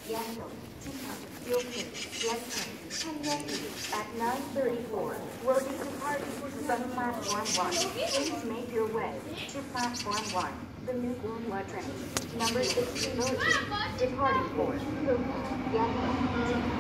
Yangon, Titan, Yokin, Yangon, Tanyaki at 9:34 will be departing from platform 1. Please make your way to platform 1. The new Gunhua train, number 1602, departing for Hoka, Yangon, Titan.